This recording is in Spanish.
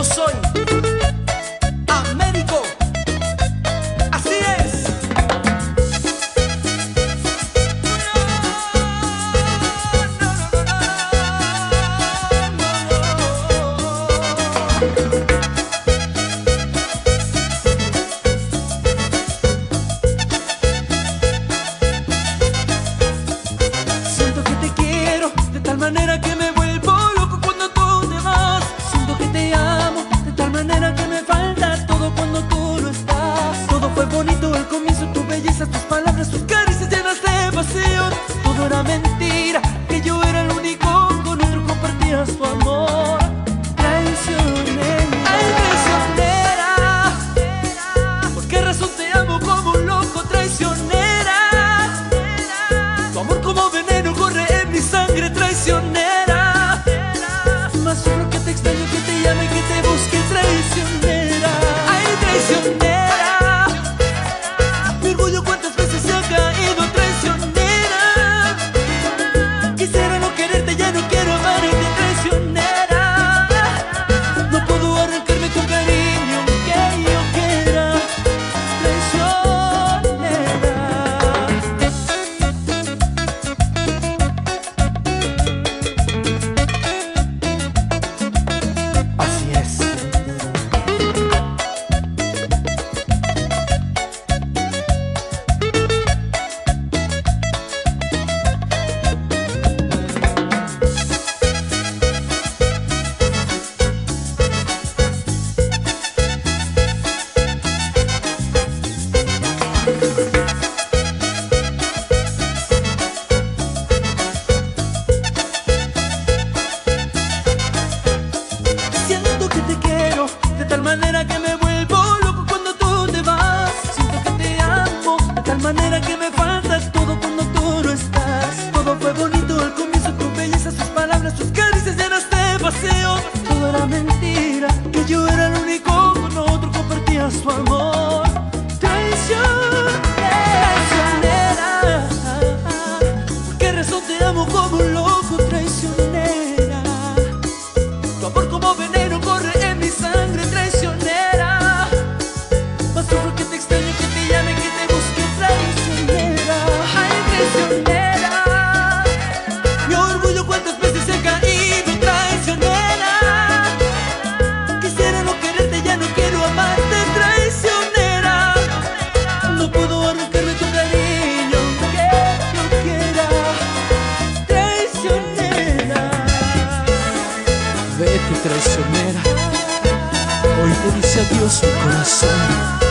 soy Américo. Así es. Siento que te quiero de tal manera que me vuelvo loco cuando tú te vas. Siento que te amo de tal manera que me falta todo cuando tú no estás. Todo fue bonito al comienzo, tu belleza, tus palabras, tus caricias llenas de pasión. Todo era mentira, que yo era el único, con otro compartías tu amor. Traicionera, ay traicionera, ¿por qué razón te amo como un loco? Traicionera, tu amor como veneno corre en mi sangre. Traicionera, más sufro que te extraño, que te llame, que te busque. Traicionera, ay traicionera, mi orgullo cuántas veces se ha caído. Traicionera, quisiera no quererte, ya no quiero amarte. Traicionera, no puedo arrancarme tu cariño aunque yo quiera. Traicionera. Así es. Siento que te quiero de tal manera que me vuelvo loco cuando tú te vas. Siento que te amo de tal manera que me faltas todo cuando tú no estás. Todo fue bonito al comienzo, tu belleza, tus palabras, tus caricias llenas de pasión. Todo era mentira, que yo era el único, con otro compartías tu amor. Traicionera, ¿por qué razón te amo como un loco? Traicionera, tu amor como veneno corre en mi sangre. Traicionera, más sufro que te extraño, que te llame, que te busque. Traicionera, ay traicionera, mi orgullo cuántas veces se ha caído. Traicionera, quisiera no quererte, ya no quiero amarte. Traicionera, no puedo arrancarme tu cariño aunque yo quiera. Traicionera, Vete, traicionera. Hoy te dice adiós mi corazón.